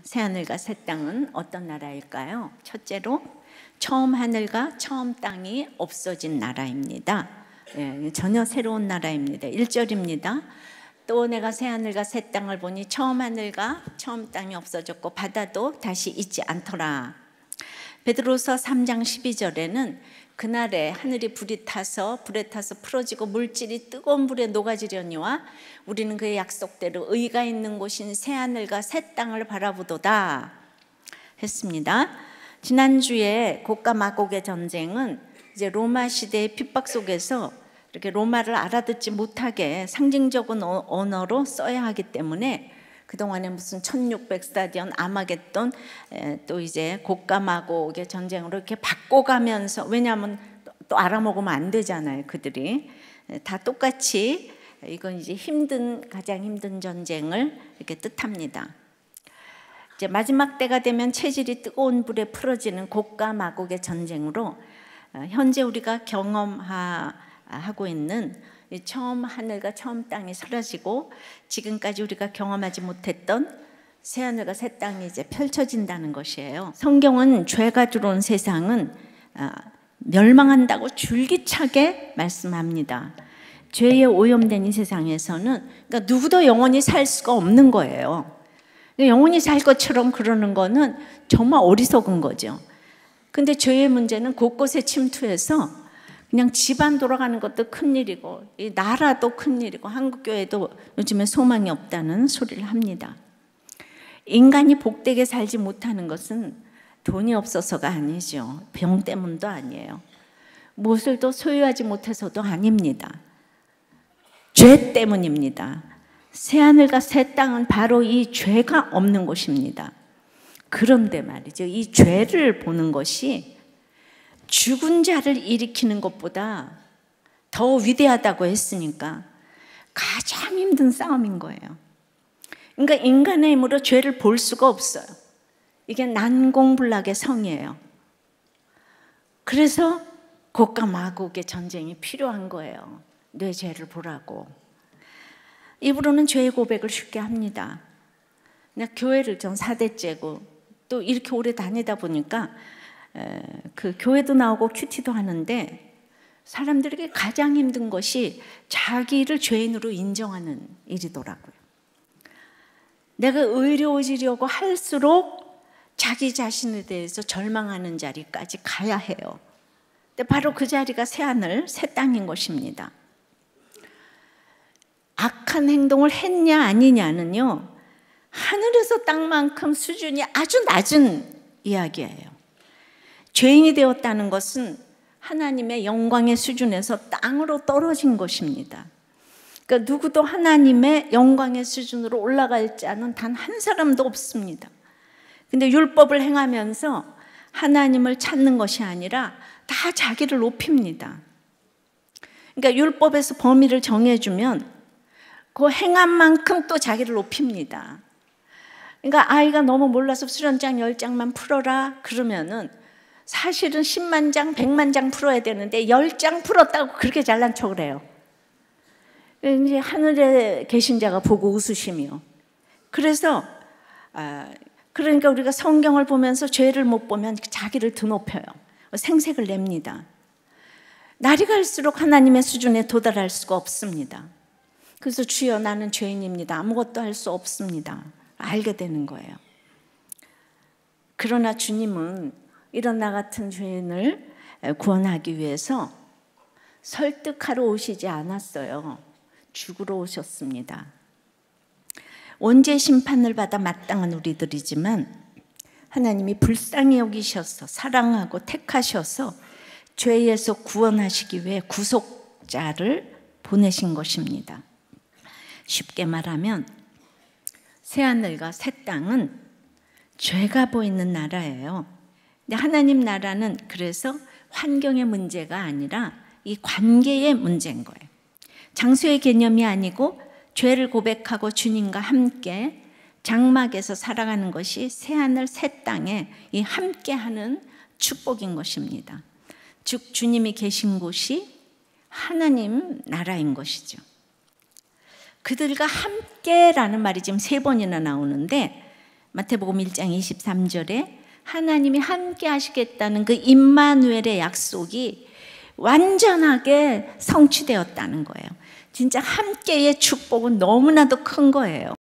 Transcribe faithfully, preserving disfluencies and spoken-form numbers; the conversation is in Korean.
새하늘과 새 땅은 어떤 나라일까요? 첫째로 처음 하늘과 처음 땅이 없어진 나라입니다. 예, 전혀 새로운 나라입니다. 일 절입니다. 또 내가 새하늘과 새 땅을 보니 처음 하늘과 처음 땅이 없어졌고 바다도 다시 있지 않더라. 베드로서 삼 장 십이 절에는 그날에 하늘이 불이 타서 불에 타서 풀어지고 물질이 뜨거운 불에 녹아지려니와 우리는 그의 약속대로 의가 있는 곳인 새하늘과 새 땅을 바라보도다 했습니다. 지난주에 곡과 마곡의 전쟁은 이제 로마 시대의 핍박 속에서 이렇게 로마를 알아듣지 못하게 상징적인 언어로 써야 하기 때문에 그동안에 무슨 천육백 스타디온, 아마겟돈, 또 이제 곡과 마곡의 전쟁으로 이렇게 바꿔가면서, 왜냐하면 또 알아먹으면 안 되잖아요. 그들이 다 똑같이 이건 이제 힘든, 가장 힘든 전쟁을 이렇게 뜻합니다. 이제 마지막 때가 되면 체질이 뜨거운 불에 풀어지는 곡과 마곡의 전쟁으로 현재 우리가 경험하고 있는 처음 하늘과 처음 땅이 사라지고 지금까지 우리가 경험하지 못했던 새하늘과 새 땅이 이제 펼쳐진다는 것이에요. 성경은 죄가 들어온 세상은 멸망한다고 줄기차게 말씀합니다. 죄에 오염된 이 세상에서는 그러니까 누구도 영원히 살 수가 없는 거예요. 영원히 살 것처럼 그러는 거는 정말 어리석은 거죠. 근데 죄의 문제는 곳곳에 침투해서 그냥 집안 돌아가는 것도 큰일이고 이 나라도 큰일이고 한국교회도 요즘에 소망이 없다는 소리를 합니다. 인간이 복되게 살지 못하는 것은 돈이 없어서가 아니죠. 병 때문도 아니에요. 무엇을 더 소유하지 못해서도 아닙니다. 죄 때문입니다. 새하늘과 새 땅은 바로 이 죄가 없는 곳입니다. 그런데 말이죠, 이 죄를 보는 것이 죽은 자를 일으키는 것보다 더 위대하다고 했으니까 가장 힘든 싸움인 거예요. 그러니까 인간의 힘으로 죄를 볼 수가 없어요. 이게 난공불락의 성이에요. 그래서 곡과 마곡의 전쟁이 필요한 거예요. 내 죄를 보라고. 입으로는 죄의 고백을 쉽게 합니다. 그냥 교회를 전 사 대째고 또 이렇게 오래 다니다 보니까 그 교회도 나오고 큐티도 하는데 사람들에게 가장 힘든 것이 자기를 죄인으로 인정하는 일이더라고요. 내가 의로워지려고 할수록 자기 자신에 대해서 절망하는 자리까지 가야 해요. 근데 바로 그 자리가 새하늘, 새 땅인 것입니다. 악한 행동을 했냐 아니냐는요, 하늘에서 땅만큼 수준이 아주 낮은 이야기예요. 죄인이 되었다는 것은 하나님의 영광의 수준에서 땅으로 떨어진 것입니다. 그러니까 누구도 하나님의 영광의 수준으로 올라갈 자는 단 한 사람도 없습니다. 근데 율법을 행하면서 하나님을 찾는 것이 아니라 다 자기를 높입니다. 그러니까 율법에서 범위를 정해주면 그 행한 만큼 또 자기를 높입니다. 그러니까 아이가 너무 몰라서 수련장 열 장만 풀어라 그러면은 사실은 십만 장, 백만 장 풀어야 되는데 열 장 풀었다고 그렇게 잘난 척을 해요. 이제 하늘에 계신 자가 보고 웃으시며. 그래서 아, 그러니까 우리가 성경을 보면서 죄를 못 보면 자기를 드높여요. 생색을 냅니다. 날이 갈수록 하나님의 수준에 도달할 수가 없습니다. 그래서 주여 나는 죄인입니다. 아무것도 할 수 없습니다. 알게 되는 거예요. 그러나 주님은 이런 나 같은 죄인을 구원하기 위해서 설득하러 오시지 않았어요. 죽으러 오셨습니다. 원죄 심판을 받아 마땅한 우리들이지만 하나님이 불쌍히 여기셔서 사랑하고 택하셔서 죄에서 구원하시기 위해 구속자를 보내신 것입니다. 쉽게 말하면 새하늘과 새 땅은 죄가 보이는 나라예요. 근데 하나님 나라는 그래서 환경의 문제가 아니라 이 관계의 문제인 거예요. 장소의 개념이 아니고 죄를 고백하고 주님과 함께 장막에서 살아가는 것이 새하늘 새 땅에 이 함께하는 축복인 것입니다. 즉 주님이 계신 곳이 하나님 나라인 것이죠. 그들과 함께라는 말이 지금 세 번이나 나오는데 마태복음 일 장 이십삼 절에 하나님이 함께 하시겠다는 그 임마누엘의 약속이 완전하게 성취되었다는 거예요. 진짜 함께의 축복은 너무나도 큰 거예요.